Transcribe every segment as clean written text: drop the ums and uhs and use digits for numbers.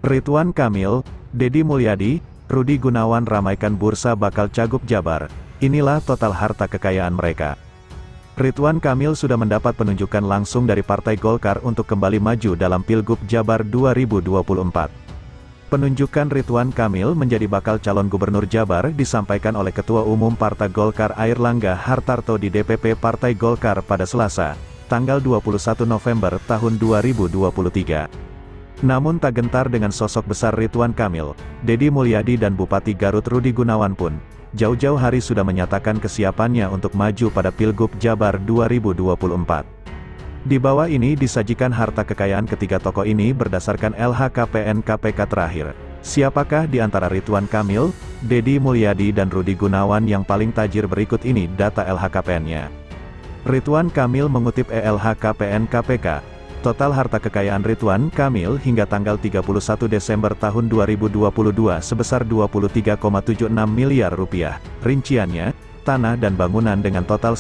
Ridwan Kamil, Deddy Mulyadi, Rudi Gunawan ramaikan bursa bakal Cagup Jabar. Inilah total harta kekayaan mereka. Ridwan Kamil sudah mendapat penunjukan langsung dari Partai Golkar untuk kembali maju dalam Pilgub Jabar 2024. Penunjukan Ridwan Kamil menjadi bakal calon gubernur Jabar disampaikan oleh Ketua Umum Partai Golkar Airlangga Hartarto di DPP Partai Golkar pada Selasa, tanggal 21 November tahun 2023. Namun tak gentar dengan sosok besar Ridwan Kamil, Deddy Mulyadi dan Bupati Garut Rudi Gunawan pun jauh-jauh hari sudah menyatakan kesiapannya untuk maju pada Pilgub Jabar 2024. Di bawah ini disajikan harta kekayaan ketiga tokoh ini berdasarkan LHKPN KPK terakhir. Siapakah di antara Ridwan Kamil, Deddy Mulyadi dan Rudi Gunawan yang paling tajir? Berikut ini data LHKPN-nya. Ridwan Kamil mengutip LHKPN KPK. Total harta kekayaan Ridwan Kamil hingga tanggal 31 Desember tahun 2022 sebesar 23,76 miliar rupiah. Rinciannya, tanah dan bangunan dengan total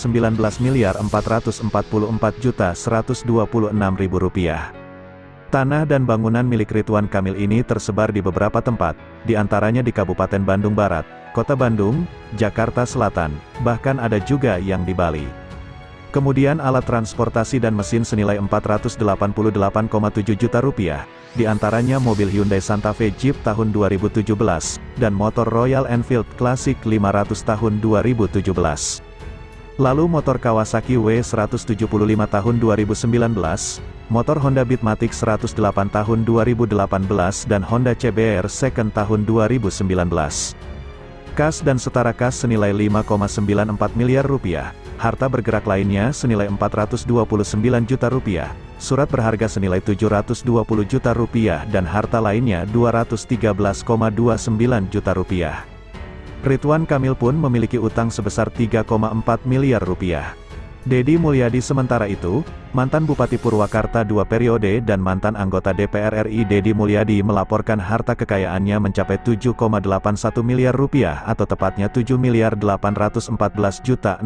19.444.126.000 rupiah. Tanah dan bangunan milik Ridwan Kamil ini tersebar di beberapa tempat, di antaranya di Kabupaten Bandung Barat, Kota Bandung, Jakarta Selatan, bahkan ada juga yang di Bali. Kemudian alat transportasi dan mesin senilai 488,7 juta rupiah, di antaranya mobil Hyundai Santa Fe Jeep tahun 2017, dan motor Royal Enfield Classic 500 tahun 2017. Lalu motor Kawasaki W175 tahun 2019, motor Honda Beatmatic 108 tahun 2018 dan Honda CBR Second tahun 2019. Kas dan setara kas senilai 5,94 miliar rupiah. Harta bergerak lainnya senilai 429 juta rupiah, surat berharga senilai 720 juta rupiah dan harta lainnya 213,29 juta rupiah. Ridwan Kamil pun memiliki utang sebesar 3,4 miliar rupiah. Deddy Mulyadi sementara itu, mantan Bupati Purwakarta 2 periode dan mantan anggota DPR RI Deddy Mulyadi melaporkan harta kekayaannya mencapai 7,81 miliar rupiah atau tepatnya 7.814.659.003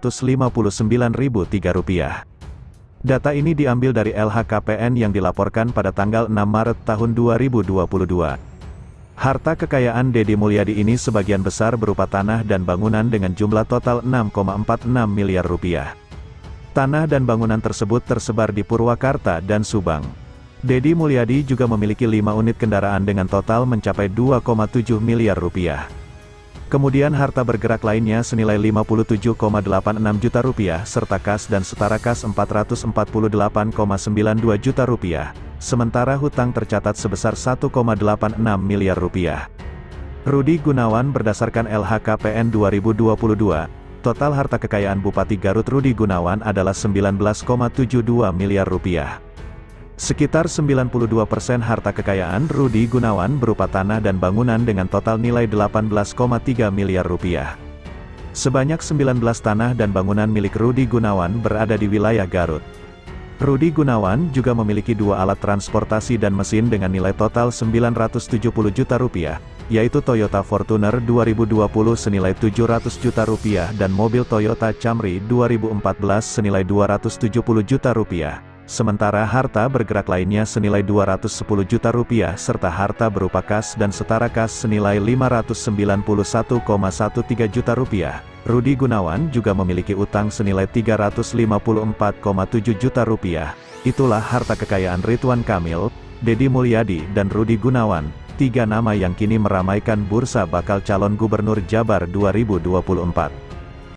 rupiah. Data ini diambil dari LHKPN yang dilaporkan pada tanggal 6 Maret tahun 2022. Harta kekayaan Deddy Mulyadi ini sebagian besar berupa tanah dan bangunan dengan jumlah total 6,46 miliar rupiah. Tanah dan bangunan tersebut tersebar di Purwakarta dan Subang. Deddy Mulyadi juga memiliki 5 unit kendaraan dengan total mencapai 2,7 miliar rupiah. Kemudian harta bergerak lainnya senilai 57,86 juta rupiah serta kas dan setara kas 448,92 juta rupiah. Sementara hutang tercatat sebesar 1,86 miliar rupiah. Rudi Gunawan berdasarkan LHKPN 2022, total harta kekayaan Bupati Garut Rudi Gunawan adalah 19,72 miliar rupiah. Sekitar 92% harta kekayaan Rudi Gunawan berupa tanah dan bangunan dengan total nilai 18,3 miliar rupiah. Sebanyak 19 tanah dan bangunan milik Rudi Gunawan berada di wilayah Garut. Rudi Gunawan juga memiliki 2 alat transportasi dan mesin dengan nilai total 970 juta rupiah, yaitu Toyota Fortuner 2020 senilai 700 juta rupiah dan mobil Toyota Camry 2014 senilai 270 juta rupiah. Sementara harta bergerak lainnya senilai 210 juta rupiah serta harta berupa kas dan setara kas senilai 591,13 juta rupiah. Rudi Gunawan juga memiliki utang senilai 354,7 juta rupiah. Itulah harta kekayaan Ridwan Kamil, Deddy Mulyadi dan Rudi Gunawan, 3 nama yang kini meramaikan bursa bakal calon gubernur Jabar 2024.